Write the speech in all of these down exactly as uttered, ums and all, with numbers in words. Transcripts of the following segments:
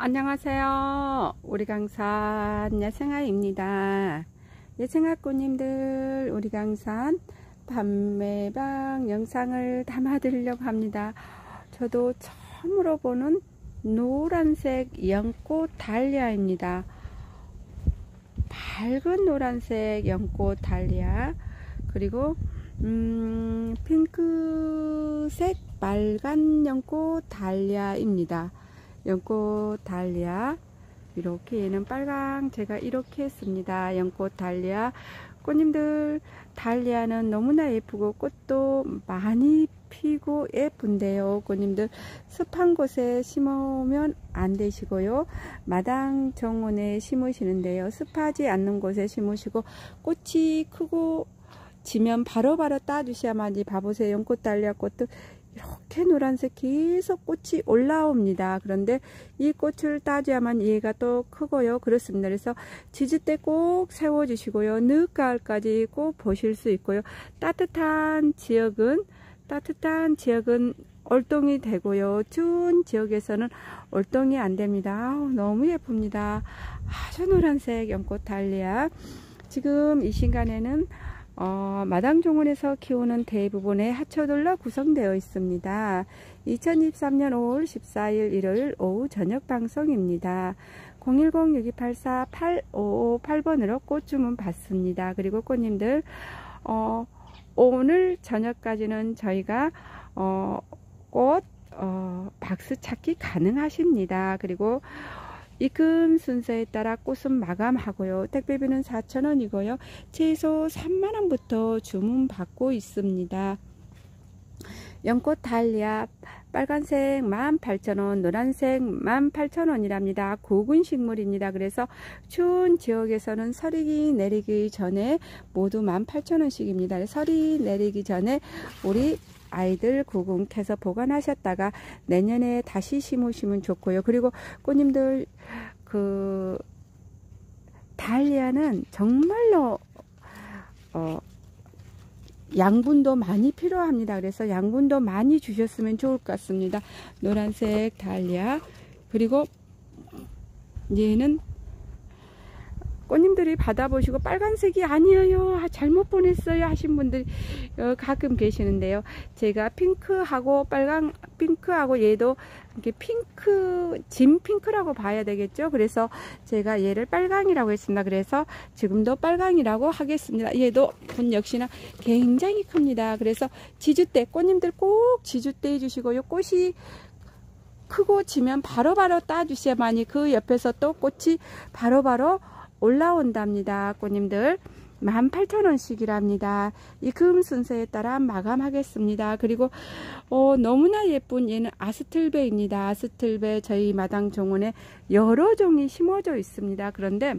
안녕하세요. 우리 강산 야생아입니다. 야생아꽃님들, 우리 강산 판매방 영상을 담아드리려고 합니다. 저도 처음으로 보는 노란색 연꽃 달리아입니다. 밝은 노란색 연꽃 달리아, 그리고 음, 핑크색 빨간 연꽃 달리아입니다. 연꽃 달리아, 이렇게 얘는 빨강, 제가 이렇게 했습니다. 연꽃 달리아. 꽃님들, 달리아는 너무나 예쁘고 꽃도 많이 피고 예쁜데요. 꽃님들, 습한 곳에 심으면 안 되시고요. 마당 정원에 심으시는데요. 습하지 않는 곳에 심으시고, 꽃이 크고 지면 바로바로 따주셔야만이. 봐보세요. 연꽃 달리아 꽃도 이렇게 노란색 계속 꽃이 올라옵니다. 그런데 이 꽃을 따줘야만 얘가 또 크고요. 그렇습니다. 그래서 지질 때 꼭 세워주시고요. 늦가을까지 꼭 보실 수 있고요. 따뜻한 지역은 따뜻한 지역은 올동이 되고요. 추운 지역에서는 올동이 안 됩니다. 아우, 너무 예쁩니다. 아주 노란색 연꽃 달리아. 지금 이 시간에는 어, 마당정원에서 키우는 대부분의 하초들로 구성되어 있습니다. 이천이십삼 년 오월 십사일 일요일 오후 저녁 방송입니다. 공일공 육이팔사 팔오오팔 번으로 꽃 주문 받습니다. 그리고 꽃님들, 어, 오늘 저녁까지는 저희가 어, 꽃 어, 박스 찾기 가능하십니다. 그리고 입금 순서에 따라 꽃은 마감하고요. 택배비는 사천 원이고요. 최소 삼만 원부터 주문 받고 있습니다. 연꽃 달리아 빨간색 만 팔천 원, 노란색 만 팔천 원이랍니다. 고군 식물입니다. 그래서 추운 지역에서는 서리 내리기 전에 모두 만 팔천 원씩입니다. 서리 내리기 전에 우리 아이들 구근해서 보관하셨다가 내년에 다시 심으시면 좋고요. 그리고 꽃님들, 그 달리아는 정말로 어, 양분도 많이 필요합니다. 그래서 양분도 많이 주셨으면 좋을 것 같습니다. 노란색 달리아. 그리고 얘는 꽃님들이 받아보시고 빨간색이 아니에요, 잘못 보냈어요 하신 분들이 가끔 계시는데요. 제가 핑크하고 빨강, 핑크하고 얘도 이렇게 핑크, 진 핑크라고 봐야 되겠죠. 그래서 제가 얘를 빨강이라고 했습니다. 그래서 지금도 빨강이라고 하겠습니다. 얘도 분 역시나 굉장히 큽니다. 그래서 지주대, 꽃님들 꼭 지주대 해주시고요. 꽃이 크고 지면 바로바로 따주셔야만이 그 옆에서 또 꽃이 바로바로 올라온답니다. 꽃님들, 만 팔천 원씩이랍니다. 입금 순서에 따라 마감하겠습니다. 그리고 어, 너무나 예쁜 얘는 아스틀베입니다. 아스틀베 저희 마당 정원에 여러 종이 심어져 있습니다. 그런데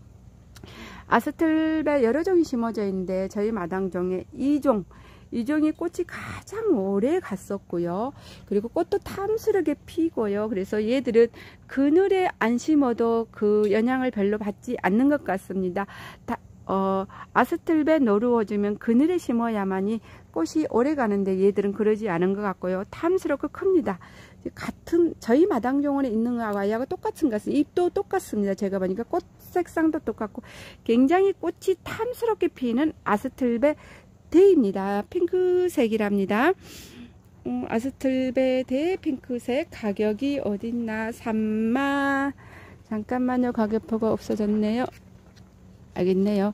아스틀베 여러 종이 심어져 있는데 저희 마당 정에 이 종 이 종이 꽃이 가장 오래 갔었고요. 그리고 꽃도 탐스럽게 피고요. 그래서 얘들은 그늘에 안 심어도 그 영향을 별로 받지 않는 것 같습니다. 다, 어, 아스틀베 노루어주면 그늘에 심어야만이 꽃이 오래 가는데 얘들은 그러지 않은 것 같고요. 탐스럽고 큽니다. 같은 저희 마당정원에 있는 아이하고 똑같은 것 같습니다. 잎도 똑같습니다. 제가 보니까 꽃 색상도 똑같고 굉장히 꽃이 탐스럽게 피는 아스틀베 대입니다. 핑크색이랍니다. 음, 아스틀베 대 핑크색. 가격이 어딨나? 삼만, 잠깐만요. 가격표가 없어졌네요. 알겠네요.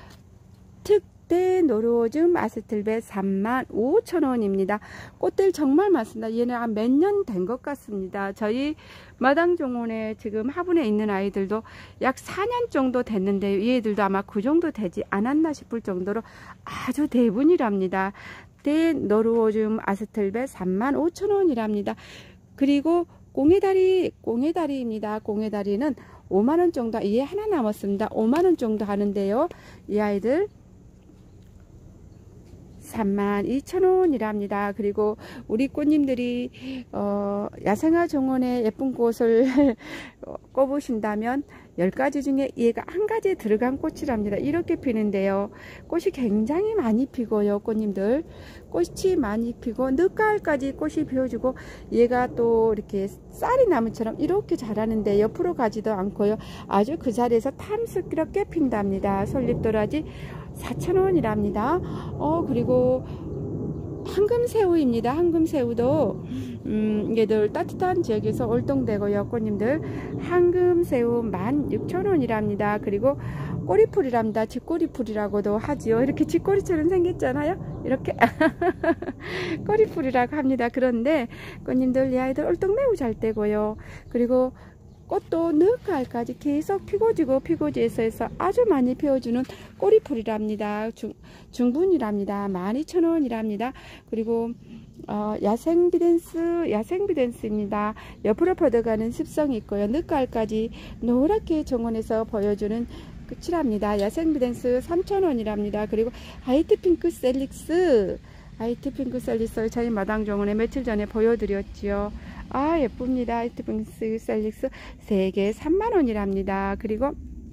특대 노루오줌 아스틀베 삼만 오천 원입니다. 꽃들 정말 많습니다. 얘는 한 몇 년 된 것 같습니다. 저희 마당정원에 지금 화분에 있는 아이들도 약 사 년 정도 됐는데 얘들도 아마 그 정도 되지 않았나 싶을 정도로 아주 대분이랍니다. 대 노루오줌 아스틀베 삼만 오천 원이랍니다. 그리고 꽁해다리, 꽁해다리입니다. 꽁해다리는 오만 원 정도, 얘 하나 남았습니다. 오만 원 정도 하는데요. 이 아이들 삼만 이천 원이랍니다. 그리고 우리 꽃님들이 어, 야생화 정원에 예쁜 꽃을 꼽으신다면 열 가지 중에 얘가 한 가지에 들어간 꽃이랍니다. 이렇게 피는데요. 꽃이 굉장히 많이 피고요. 꽃님들 꽃이 많이 피고 늦가을까지 꽃이 피어주고 얘가 또 이렇게 쌀이 나무처럼 이렇게 자라는데 옆으로 가지도 않고요. 아주 그 자리에서 탐스럽게 핀답니다. 솔잎도라지 사천 원이랍니다. 어 그리고 황금새우입니다. 황금새우도 음, 얘들 따뜻한 지역에서 월동되고요. 꽃님들 황금새우 만 육천 원이랍니다. 그리고 꼬리풀이랍니다. 쥐꼬리풀이라고도 하지요. 이렇게 쥐꼬리처럼 생겼잖아요. 이렇게 꼬리풀이라고 합니다. 그런데 꽃님들 이 아이들 월동 매우 잘 되고요. 그리고 꽃도 늦가을까지 계속 피고지고 피고지에서 해서 아주 많이 피워주는 꼬리풀이랍니다. 중, 중분이랍니다. 만 이천 원이랍니다. 그리고 어, 야생비덴스 야생비덴스입니다. 옆으로 뻗어가는 습성이 있고요. 늦가을까지 노랗게 정원에서 보여주는 끝이랍니다. 야생비덴스 삼천 원이랍니다. 그리고 하이트핑크 셀릭스 하이트핑크 셀릭스 저희 마당 정원에 며칠 전에 보여드렸지요. 아 예쁩니다. 하이트핑크 셀릭스 세 개 삼만 원이랍니다. 그리고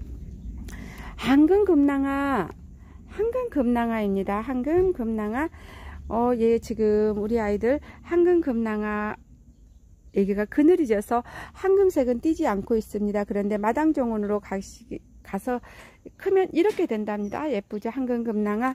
황금금낭아 황금금낭아입니다. 황금금낭아 어, 얘 지금 우리 아이들 황금금낭아 여기가 그늘이 져서 황금색은 띄지 않고 있습니다. 그런데 마당 정원으로 가시, 가서 크면 이렇게 된답니다. 예쁘죠? 황금금낭아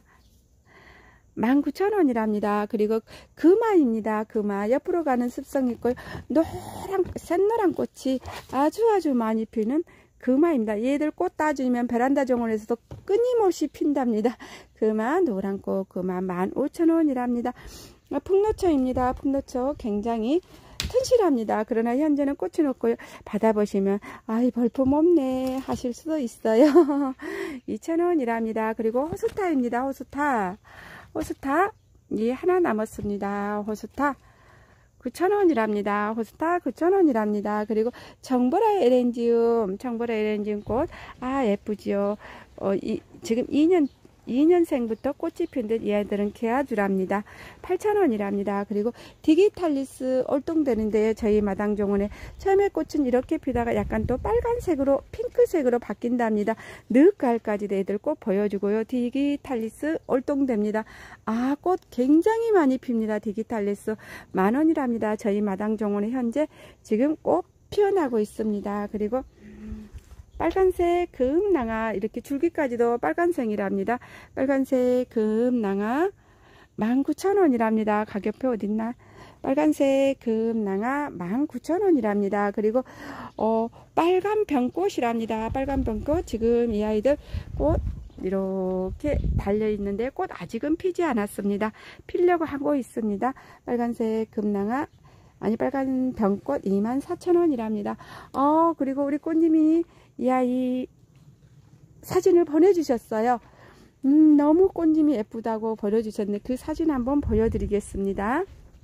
만 구천 원이랍니다. 그리고 금화입니다. 금화 옆으로 가는 습성이 있고요. 노란 샛노란 꽃이 아주 아주 많이 피는 금화입니다. 얘들 꽃 따주면 베란다 정원에서도 끊임없이 핀답니다. 금화 노란꽃 금화 만 오천 원이랍니다. 풍노초입니다. 풍노초 굉장히 튼실합니다. 그러나 현재는 꽃이 없고요. 받아보시면 아이 벌품 없네 하실 수도 있어요. 이천 원이랍니다. 그리고 호스타입니다. 호스타 호스타 이 하나 남았습니다. 호스타 구천 원이랍니다. 호스타 구천 원이랍니다. 그리고 청보라 에렌지움 청보라 에렌지움 꽃 아 예쁘지요. 어, 이, 지금 이 년 이 년생부터 꽃이 핀 듯 얘들은 개아주랍니다. 팔천 원이랍니다. 그리고 디기탈리스 올동되는데요. 저희 마당 정원에 처음에 꽃은 이렇게 피다가 약간 또 빨간색으로 핑크색으로 바뀐답니다. 늦가을까지 애들 꽃 보여주고요. 디기탈리스 올동됩니다. 아, 꽃 굉장히 많이 핍니다. 디기탈리스 만 원이랍니다. 저희 마당 정원에 현재 지금 꽃 피어나고 있습니다. 그리고 빨간색 금낭아 이렇게 줄기까지도 빨간색이랍니다. 빨간색 금낭아 만 구천 원이랍니다. 가격표 어딨나? 빨간색 금낭아 만 구천 원이랍니다. 그리고 어, 빨간 병꽃이랍니다. 빨간 병꽃 지금 이 아이들 꽃 이렇게 달려 있는데 꽃 아직은 피지 않았습니다. 피려고 하고 있습니다. 빨간색 금낭아 아니 빨간 병꽃 이만 사천 원이랍니다. 어 그리고 우리 꽃님이 이 아이 사진을 보내주셨어요. 음, 너무 꽃님이 예쁘다고 보내주셨네. 그 사진 한번 보여드리겠습니다.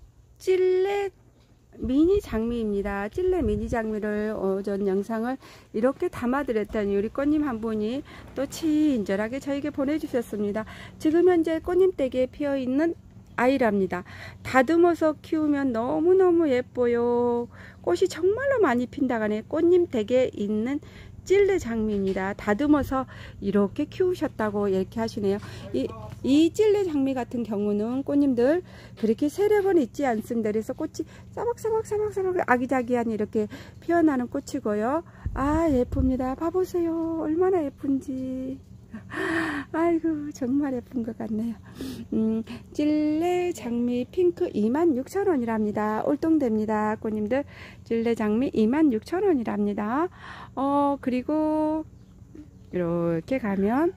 찔레 미니 장미입니다. 찔레 미니 장미를 오전 영상을 이렇게 담아드렸더니 우리 꽃님 한 분이 또 친절하게 저에게 보내주셨습니다. 지금 현재 꽃님 댁에 피어있는 아이랍니다. 다듬어서 키우면 너무너무 예뻐요. 꽃이 정말로 많이 핀다가네. 꽃님 댁에 있는 찔레 장미입니다. 다듬어서 이렇게 키우셨다고 이렇게 하시네요. 이, 이 찔레 장미 같은 경우는 꽃님들 그렇게 세례번 있지 않습니다. 그래서 꽃이 사박사박사박사박 아기자기한 이렇게 피어나는 꽃이고요. 아 예쁩니다. 봐보세요. 얼마나 예쁜지. 아이고 정말 예쁜 것 같네요. 음, 찔레 장미 핑크 이만 육천 원이랍니다. 올동됩니다. 꽃님들 찔레 장미 이만 육천 원이랍니다. 어 그리고 이렇게 가면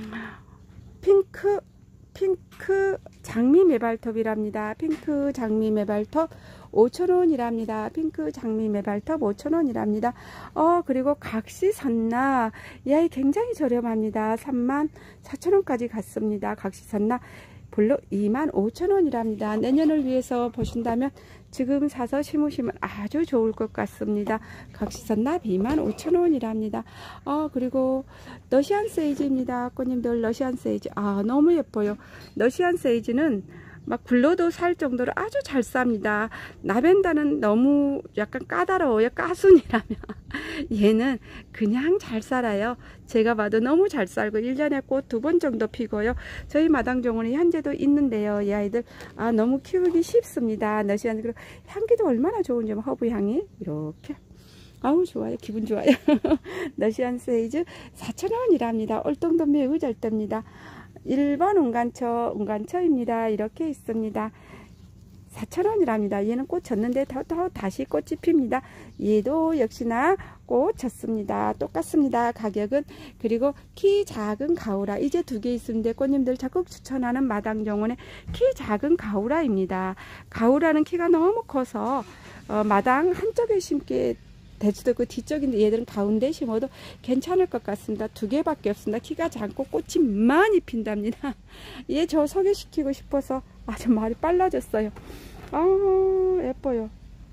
핑크 핑크 장미 메발톱이랍니다. 핑크 장미 메발톱 오천 원이랍니다. 핑크 장미 메발톱 오천 원이랍니다. 어 그리고 각시선나 이 아이 굉장히 저렴합니다. 삼만 사천 원까지 갔습니다. 각시선나 블루 이만 오천 원이랍니다. 내년을 위해서 보신다면 지금 사서 심으시면 아주 좋을 것 같습니다. 각시선납 이만 오천 원이랍니다. 어, 그리고 러시안 세이지입니다. 꽃님들 러시안 세이지. 아, 너무 예뻐요. 러시안 세이지는 막 굴러도 살 정도로 아주 잘 쌉니다. 라벤더는 너무 약간 까다로워요. 까순이라면 얘는 그냥 잘 살아요. 제가 봐도 너무 잘 살고 일 년에 꽃 두 번 정도 피고요. 저희 마당 정원에 현재도 있는데요. 이 아이들 아 너무 키우기 쉽습니다. 러시안 그리고 향기도 얼마나 좋은지 허브 향이 이렇게 아우 좋아요. 기분 좋아요. 러시안 세이즈 사천 원이랍니다. 올동도 매우 잘 뗍니다. 일 번 운간처, 운간처입니다. 이렇게 있습니다. 사천 원이랍니다. 얘는 꽃 졌는데 더, 더 다시 꽃이 핍니다. 얘도 역시나 꽃 졌습니다. 똑같습니다. 가격은. 그리고 키 작은 가우라. 이제 두 개 있는데 꽃님들 적극 추천하는 마당 정원의 키 작은 가우라입니다. 가우라는 키가 너무 커서 어, 마당 한쪽에 심게 될 수도 있고 뒤쪽인데 얘들은 가운데 심어도 괜찮을 것 같습니다. 두 개밖에 없습니다. 키가 작고 꽃이 많이 핀답니다. 얘 저 소개시키고 싶어서 아주 말이 빨라졌어요. 아 예뻐요.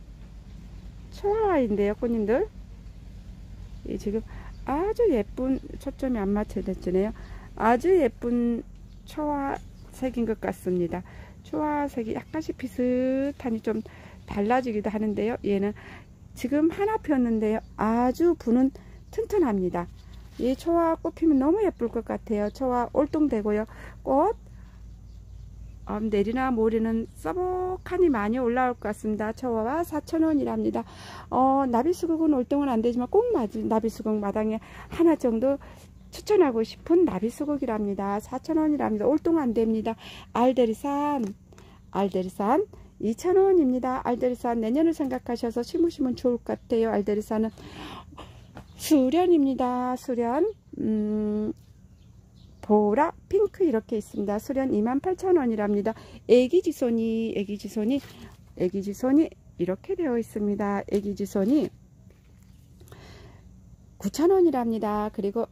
초아인데요 꽃님들. 이 지금 아주 예쁜 초점이 안 맞춰졌네요. 아주 예쁜 초아색인 것 같습니다. 초아색이 약간씩 비슷하니 좀 달라지기도 하는데요. 얘는 지금 하나 폈는데요. 아주 분은 튼튼합니다. 이 초아 꽃 피면 너무 예쁠 것 같아요. 초아 올동되고요. 꽃 어, 내리나 모리는 써복하니 많이 올라올 것 같습니다. 초아와 사천 원이랍니다. 어, 나비수국은 올동은 안 되지만 꼭 나비수국 마당에 하나 정도 추천하고 싶은 나비수국이랍니다. 사천 원이랍니다. 올동 안 됩니다. 알데리산, 알데리산 이천 원입니다. 알데리산 내년을 생각하셔서 심으시면 좋을 것 같아요. 알데리산은 수련입니다. 수련 음, 보라 핑크 이렇게 있습니다. 수련 이만 팔천 원이랍니다. 애기지손이 애기지손이 애기지손이 이렇게 되어 있습니다. 애기지손이 구천 원이랍니다. 그리고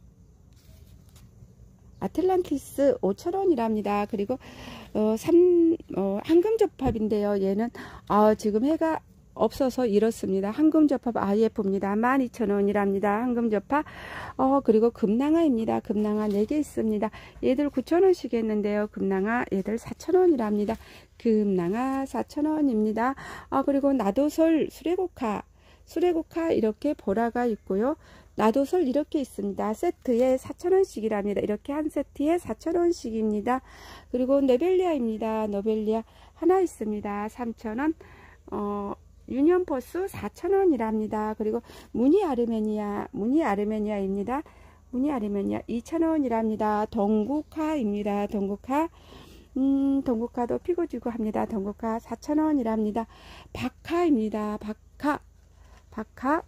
아틀란티스 오천 원이랍니다. 그리고 어, 삼, 어, 황금접합인데요. 얘는 아, 지금 해가 없어서 이렇습니다. 황금접합 아이에프입니다. 만 이천 원이랍니다. 황금접합 어, 그리고 금낭아입니다. 금낭아 네 개 있습니다. 얘들 구천 원씩 했는데요. 금낭아 얘들 사천 원이랍니다. 금낭아 사천 원입니다. 아, 그리고 나도솔 수레고카 수레고카 이렇게 보라가 있고요. 나도솔 이렇게 있습니다. 세트에 사천 원씩이랍니다. 이렇게 한 세트에 사천 원씩입니다. 그리고 노벨리아입니다. 노벨리아 하나 있습니다. 삼천 원. 어, 유니온포스 사천 원이랍니다. 그리고 무늬 아르메니아, 무늬 아르메니아입니다. 무늬 아르메니아 이천 원이랍니다. 동국화입니다. 동국화. 음, 동국화도 피고 지고 합니다. 동국화 사천 원이랍니다. 박하입니다. 박하. 박하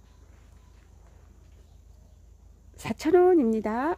사천 원입니다.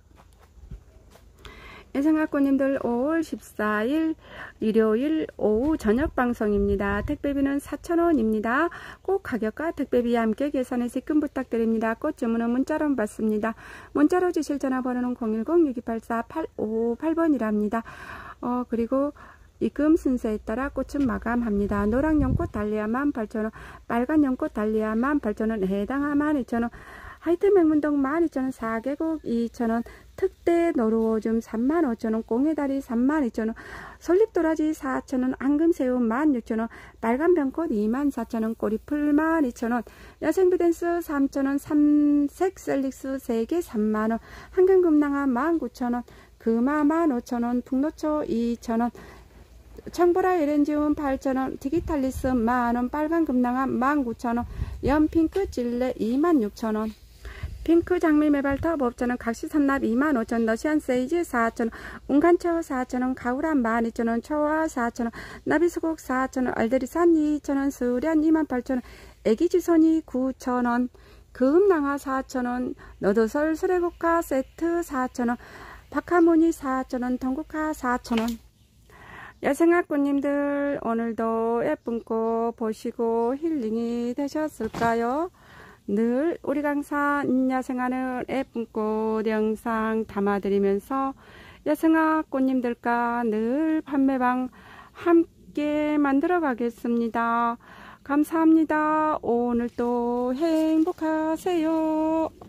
애상학고님들 오월 십사일 일요일 오후 저녁 방송입니다. 택배비는 사천 원입니다. 꼭 가격과 택배비와 함께 계산해서 입금 부탁드립니다. 꽃 주문은 문자로 받습니다. 문자로 주실 전화번호는 공일공 육이팔사 팔오오팔 번이랍니다. 어, 그리고 입금 순서에 따라 꽃은 마감합니다. 노랑 연꽃 달리아 만 팔천 원, 빨간 연꽃 달리아 만 팔천 원, 해당아 만 이천 원, 하이트 맹문동 만 이천 원, 사계곡 이천 원, 특대 노루오줌 삼만 오천 원, 꽁해다리 삼만 이천 원, 솔잎도라지 사천 원, 앙금새우 만 육천 원, 빨간 병꽃 이만 사천 원, 꼬리풀 만 이천 원, 야생비댄스 삼천 원, 삼색 셀릭스 세 개 삼만 원, 황금금낭아 만 구천 원, 금화 만 오천 원, 북노초 이천 원, 청보라 에렌지움 팔천 원, 디기탈리스 만 원, 빨간 금낭아 만 구천 원, 연핑크 찔레 이만 육천 원, 핑크 장미 메발터 법전은 각시선납 이만 오천 원, 러시안 세이지 사천 원, 운간처 사천 원, 가우라 만 이천 원, 초아 사천 원, 나비수국 사천 원, 알데리산 이천 원, 수련 이만 팔천 원, 애기지손이 구천 원, 금낭아 사천 원, 너도설 수레국화 세트 사천 원, 박하무늬 사천 원, 동국화 사천 원. 야생학구님들 오늘도 예쁜 꽃 보시고 힐링이 되셨을까요? 늘 우리 강사 야생하는 예쁜 꽃 영상 담아드리면서 야생학구님들과 늘 판매방 함께 있게 만들어 가겠습니다. 감사합니다. 오늘도 행복하세요.